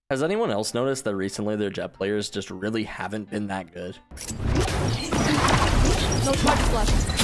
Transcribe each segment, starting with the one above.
Has anyone else noticed that recently their Jett players just really haven't been that good? No charge flush.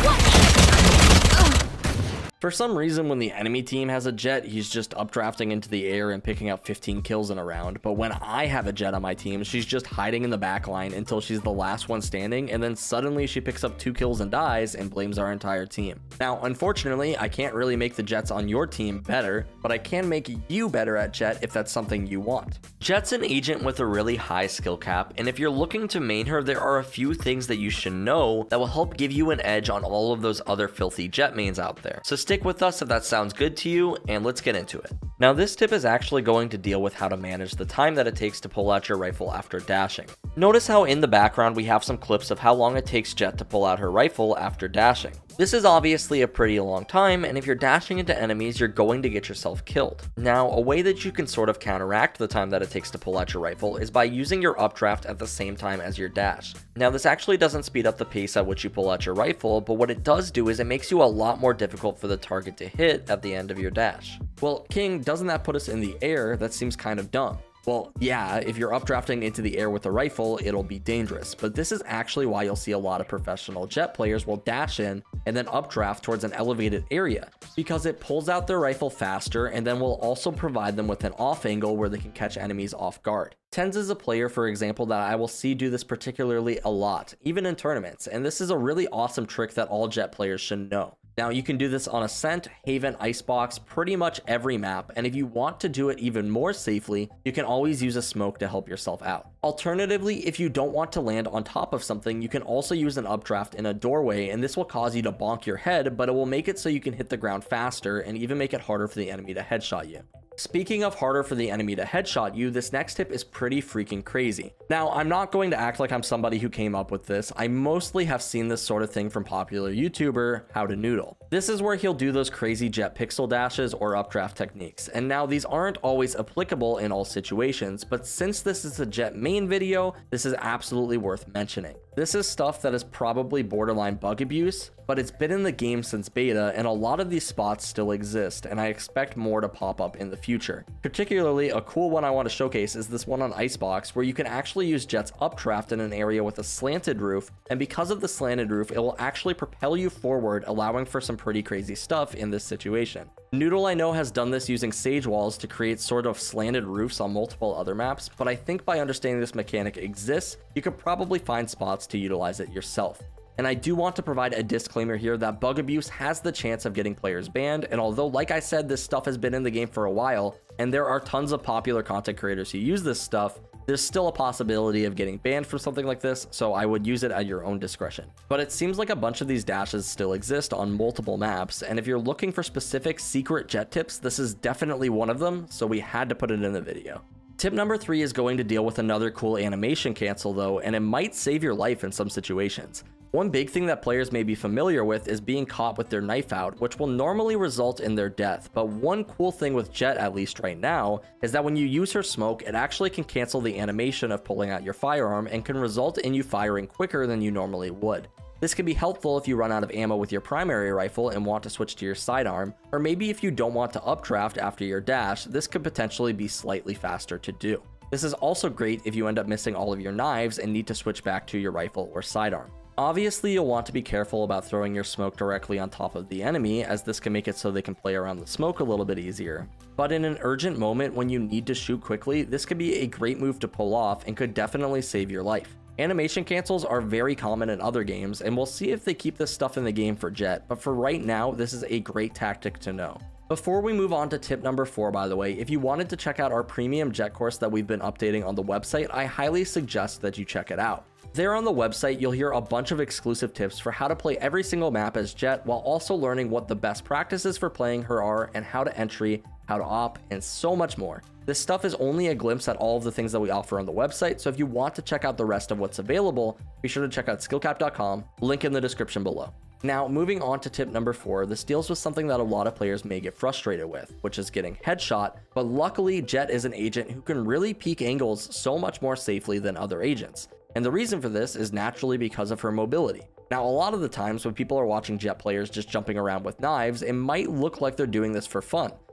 For some reason, when the enemy team has a Jett, he's just updrafting into the air and picking up 15 kills in a round. But when I have a Jett on my team, she's just hiding in the back line until she's the last one standing, and then suddenly she picks up 2 kills and dies and blames our entire team. Now, unfortunately, I can't really make the Jetts on your team better, but I can make you better at Jett if that's something you want. Jett's an agent with a really high skill cap, and if you're looking to main her, there are a few things that you should know that will help give you an edge on all of those other filthy Jett mains out there. So stick with us if that sounds good to you, and let's get into it. Now, this tip is actually going to deal with how to manage the time that it takes to pull out your rifle after dashing. Notice how in the background we have some clips of how long it takes Jett to pull out her rifle after dashing. This is obviously a pretty long time, and if you're dashing into enemies, you're going to get yourself killed. Now, a way that you can sort of counteract the time that it takes to pull out your rifle is by using your updraft at the same time as your dash. Now, this actually doesn't speed up the pace at which you pull out your rifle, but what it does do is it makes you a lot more difficult for the target to hit at the end of your dash. Well, King, doesn't that put us in the air? That seems kind of dumb. Well, yeah, if you're updrafting into the air with a rifle, it'll be dangerous, but this is actually why you'll see a lot of professional Jett players will dash in and then updraft towards an elevated area, because it pulls out their rifle faster and then will also provide them with an off angle where they can catch enemies off guard. TenZ is a player, for example, that I will see do this particularly a lot, even in tournaments, and this is a really awesome trick that all Jett players should know. Now, you can do this on Ascent, Haven, Icebox, pretty much every map, and if you want to do it even more safely, you can always use a smoke to help yourself out. Alternatively, if you don't want to land on top of something, you can also use an updraft in a doorway, and this will cause you to bonk your head, but it will make it so you can hit the ground faster and even make it harder for the enemy to headshot you. Speaking of harder for the enemy to headshot you, this next tip is pretty freaking crazy. Now, I'm not going to act like I'm somebody who came up with this. I mostly have seen this sort of thing from popular YouTuber HowToNoodle. This is where he'll do those crazy Jett pixel dashes or updraft techniques. And now these aren't always applicable in all situations, but since this is a Jett main video, this is absolutely worth mentioning. This is stuff that is probably borderline bug abuse, but it's been in the game since beta, and a lot of these spots still exist, and I expect more to pop up in the future. Particularly, a cool one I want to showcase is this one on Icebox, where you can actually use Jett's updraft in an area with a slanted roof, and because of the slanted roof, it will actually propel you forward, allowing for some pretty crazy stuff in this situation. Noodle, I know, has done this using Sage Walls to create sort of slanted roofs on multiple other maps, but I think by understanding this mechanic exists, you could probably find spots to utilize it yourself. And I do want to provide a disclaimer here that bug abuse has the chance of getting players banned, and although, like I said, this stuff has been in the game for a while, and there are tons of popular content creators who use this stuff, there's still a possibility of getting banned from something like this, so I would use it at your own discretion. But it seems like a bunch of these dashes still exist on multiple maps, and if you're looking for specific secret Jett tips, this is definitely one of them, so we had to put it in the video. Tip number 3 is going to deal with another cool animation cancel though, and it might save your life in some situations. One big thing that players may be familiar with is being caught with their knife out, which will normally result in their death, but one cool thing with Jett, at least right now, is that when you use her smoke, it actually can cancel the animation of pulling out your firearm and can result in you firing quicker than you normally would. This can be helpful if you run out of ammo with your primary rifle and want to switch to your sidearm, or maybe if you don't want to updraft after your dash, this could potentially be slightly faster to do. This is also great if you end up missing all of your knives and need to switch back to your rifle or sidearm. Obviously, you'll want to be careful about throwing your smoke directly on top of the enemy, as this can make it so they can play around the smoke a little bit easier. But in an urgent moment when you need to shoot quickly, this could be a great move to pull off and could definitely save your life. Animation cancels are very common in other games, and we'll see if they keep this stuff in the game for Jett, but for right now, this is a great tactic to know. Before we move on to tip number 4, by the way, if you wanted to check out our premium Jett course that we've been updating on the website, I highly suggest that you check it out. There on the website, you'll hear a bunch of exclusive tips for how to play every single map as Jett, while also learning what the best practices for playing her are and how to entry, how to op, and so much more. This stuff is only a glimpse at all of the things that we offer on the website, so if you want to check out the rest of what's available, be sure to check out skillcap.com, link in the description below. Now, moving on to tip number 4, this deals with something that a lot of players may get frustrated with, which is getting headshot, but luckily Jett is an agent who can really peek angles so much more safely than other agents. And the reason for this is naturally because of her mobility. Now, a lot of the times when people are watching Jett players just jumping around with knives, it might look like they're doing this for fun.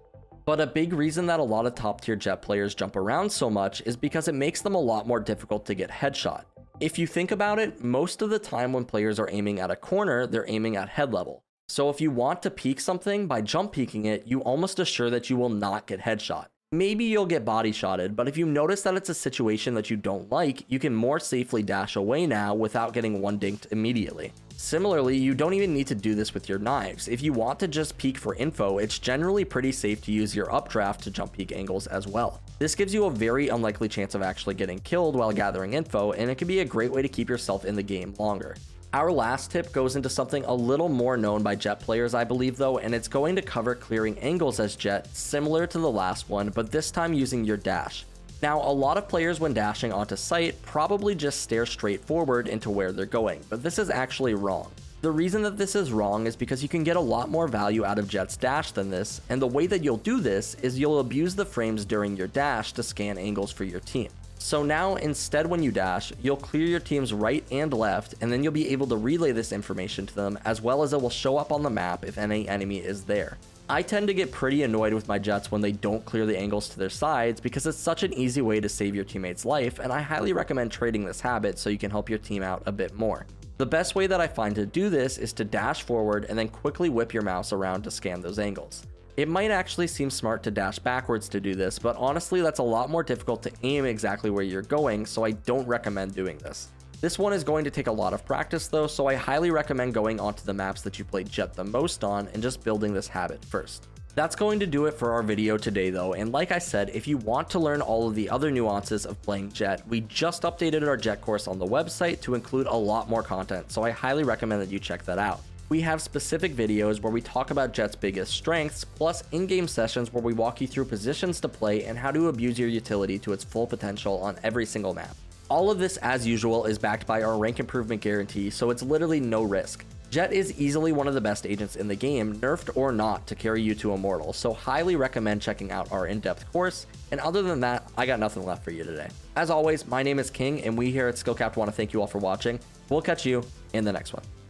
But a big reason that a lot of top tier Jett players jump around so much is because it makes them a lot more difficult to get headshot. If you think about it, most of the time when players are aiming at a corner, they're aiming at head level. So if you want to peek something, by jump peeking it, you almost assure that you will not get headshot. Maybe you'll get body shotted, but if you notice that it's a situation that you don't like, you can more safely dash away now without getting one dinked immediately. Similarly, you don't even need to do this with your knives. If you want to just peek for info, it's generally pretty safe to use your updraft to jump peek angles as well. This gives you a very unlikely chance of actually getting killed while gathering info, and it can be a great way to keep yourself in the game longer. Our last tip goes into something a little more known by Jett players, I believe though, and it's going to cover clearing angles as Jett, similar to the last one, but this time using your dash. Now, a lot of players when dashing onto site probably just stare straight forward into where they're going, but this is actually wrong. The reason that this is wrong is because you can get a lot more value out of Jett's dash than this, and the way that you'll do this is you'll abuse the frames during your dash to scan angles for your team. So now, instead when you dash, you'll clear your team's right and left, and then you'll be able to relay this information to them, as well as it will show up on the map if any enemy is there. I tend to get pretty annoyed with my Jetts when they don't clear the angles to their sides because it's such an easy way to save your teammate's life, and I highly recommend trading this habit so you can help your team out a bit more. The best way that I find to do this is to dash forward and then quickly whip your mouse around to scan those angles. It might actually seem smart to dash backwards to do this, but honestly that's a lot more difficult to aim exactly where you're going, so I don't recommend doing this. This one is going to take a lot of practice though, so I highly recommend going onto the maps that you play Jett the most on and just building this habit first. That's going to do it for our video today though, and like I said, if you want to learn all of the other nuances of playing Jett, we just updated our Jett course on the website to include a lot more content, so I highly recommend that you check that out. We have specific videos where we talk about Jett's biggest strengths, plus in-game sessions where we walk you through positions to play and how to abuse your utility to its full potential on every single map. All of this, as usual, is backed by our rank improvement guarantee, so it's literally no risk. Jett is easily one of the best agents in the game, nerfed or not, to carry you to Immortal, so highly recommend checking out our in-depth course, and other than that, I got nothing left for you today. As always, my name is King, and we here at Skill Capped want to thank you all for watching. We'll catch you in the next one.